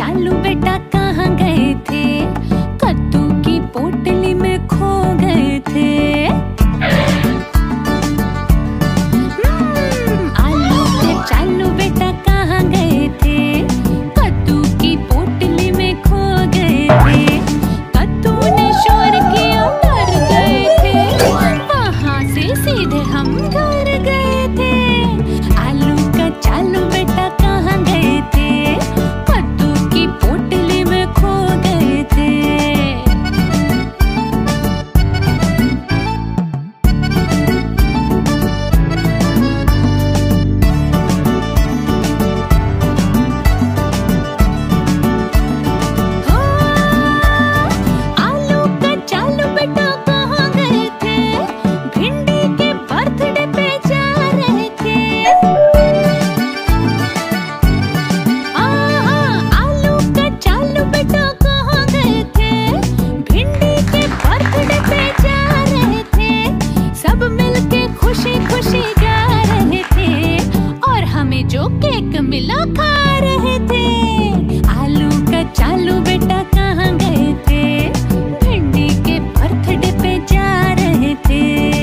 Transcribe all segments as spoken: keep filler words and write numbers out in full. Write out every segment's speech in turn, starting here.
चालू बेटा कहाँ गए थे? कद्दू की पोटली में खो गए थे। हम्म, आलू के चालू बेटा कहाँ गए थे? कद्दू की पोटली में खो गए थे। कद्दू ने शोर किया, डर गए थे, वहाँ से सीधे हम घर गए थे। आलू का चालू बेटा कहाँ गए थे? कद्दू की पोटली में खो गए थे। आलू का चालू बेटा कहाँ गए थे? भिंडी के बर्थडे पे जा रहे थे। आहा, आलू का चालू बेटा कहाँ गए थे? भिंडी के बर्थडे पे जा रहे थे। सब मिलके खुशी खुशी गा रहे थे और हमें जो केक मिला खा रहे थे। आलू का चालू बेटा कहाँ गए थे? भिंडी के बर्थडे पे जा रहे थे।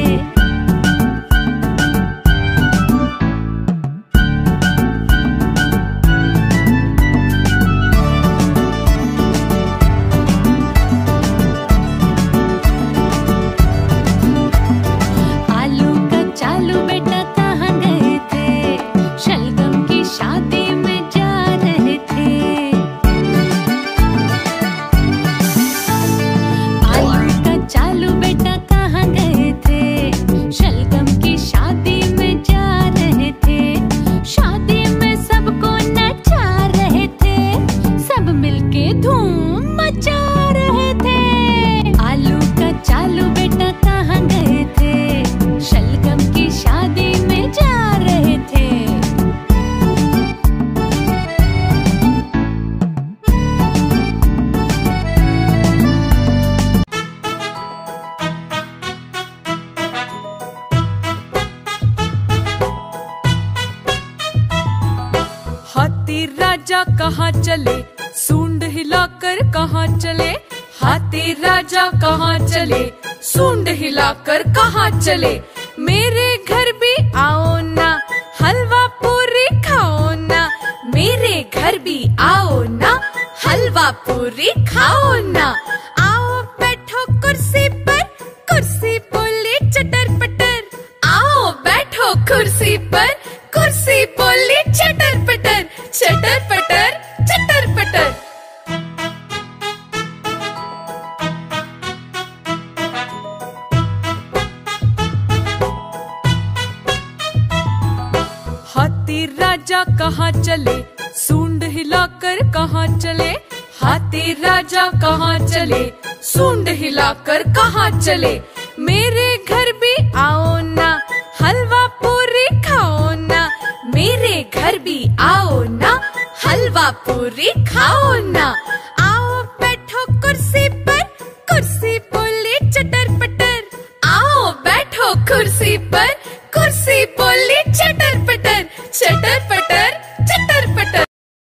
आलू का चालू बेटा कहाँ गए थे? शलगम की शादी में जा रहे थे। आलू का चालू बेटा कहाँ गए थे? शलगम की शादी में जा रहे थे। शादी में सबको नचा रहे थे, सब मिलके धूम मचा रहे थे। आलू का चालू बेटा कहाँ गए थे? शलगम की शादी में जा रहे थे। हाथी राजा कहाँ चले? सूंड हिलाकर कहाँ चले? हाथी राजा कहाँ चले? सूंड हिलाकर कहाँ चले? मेरे घर भी आओ ना, हलवा पूरी खाओ ना। मेरे घर भी आओ ना, हलवा पूरी खाओ ना। आओ बैठो कुर्सी पर, कुर्सी बोली चटर पटर। आओ बैठो कुर्सी पर, कुर्सी बोली चटर पटर। चटर पटर, चटर पटर। हाथी राजा कहाँ चले? सूंड हिलाकर कहाँ चले? हाथी राजा कहाँ चले? सूंड हिलाकर कहाँ चले? मेरे घर भी आओ ना, हलवा पूरी खाओ ना। मेरे घर भी आओ ना, हलवा पूरी खाओ ना। आओ बैठो कुर्सी पर, कुर्सी बोली चटर पटर। आओ बैठो कुर्सी पर, कुर्सी बोली चटर पटर। चटर पटर,